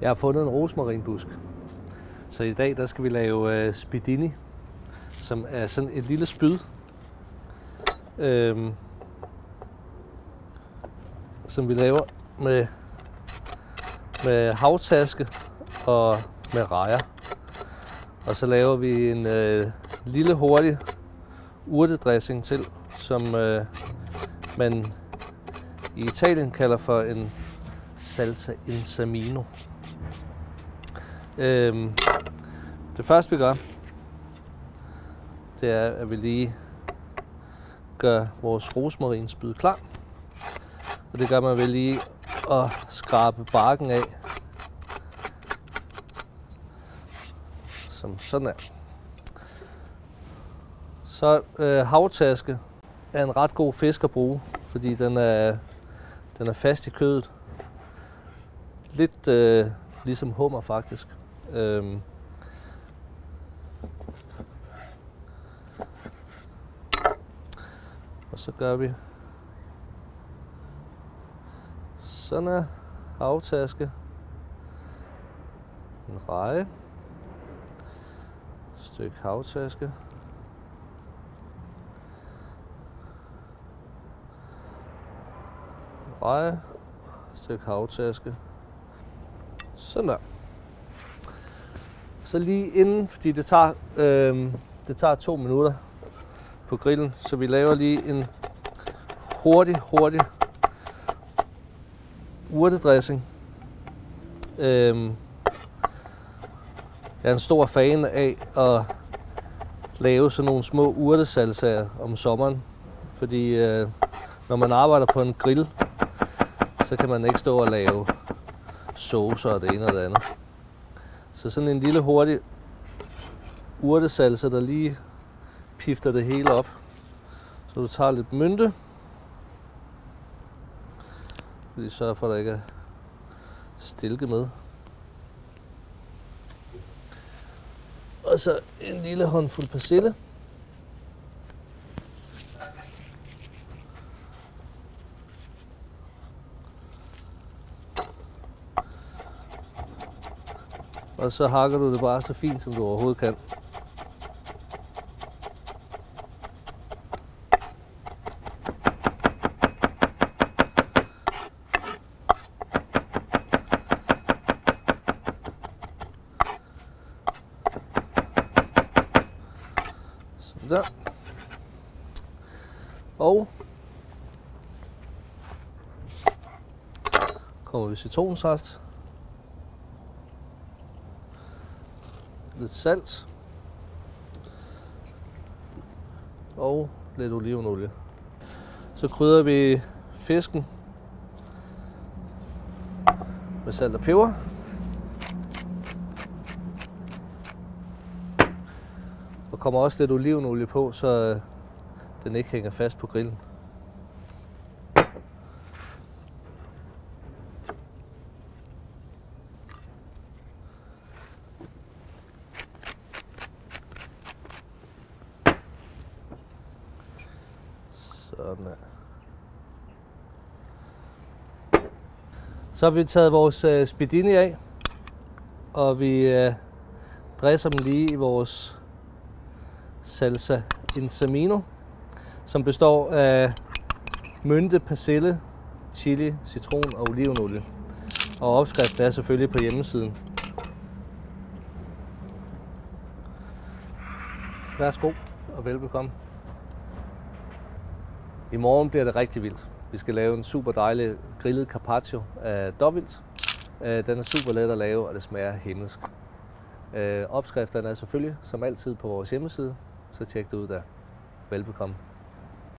Jeg har fundet en rosmarinbusk. Så i dag der skal vi lave spidini, som er sådan et lille spyd, som vi laver med havtaske og med rejer. Og så laver vi en lille hurtig urtedressing til, som man i Italien kalder for en salsa insamino. Det første vi gør, det er, at vi lige gør vores rosmarinspyd klar. Og det gør man ved lige at skrabe barken af, som sådan er. Så havtaske er en ret god fisk at bruge, fordi den er fast i kødet. Lidt ligesom hummer faktisk. Og så gør vi sådan her havtaske, en reje, et stykke havtaske, en reje, et stykke havtaske, sådan der. Så lige inden, fordi det tager 2 minutter på grillen, så vi laver lige en hurtig urtedressing. Jeg er en stor fan af at lave sådan nogle små urtesalsaer om sommeren, fordi når man arbejder på en grill, så kan man ikke stå og lave saucer og det ene og det andet. Så sådan en lille hurtig urtesalsa, der lige pifter det hele op. Så du tager lidt mynte. Lige sørge for, at der ikke er stilke med. Og så en lille håndfuld persille. Og så hakker du det bare så fint, som du overhovedet kan. Sådan der. Og kommer vi citronsaft. Lidt salt og lidt olivenolie. Så krydrer vi fisken med salt og peber. Og kommer også lidt olivenolie på, så den ikke hænger fast på grillen. Sådan her. Så har vi taget vores spidini af, og vi dresser dem lige i vores salsa insamino, som består af mynte, persille, chili, citron og olivenolie. Og opskriften er selvfølgelig på hjemmesiden. Værsgo og velbekomme. I morgen bliver det rigtig vildt. Vi skal lave en super dejlig grillet carpaccio af dåvildt. Den er super let at lave, og det smager himmelsk. Opskrifterne er selvfølgelig som altid på vores hjemmeside, så tjek det ud der. Velbekomme.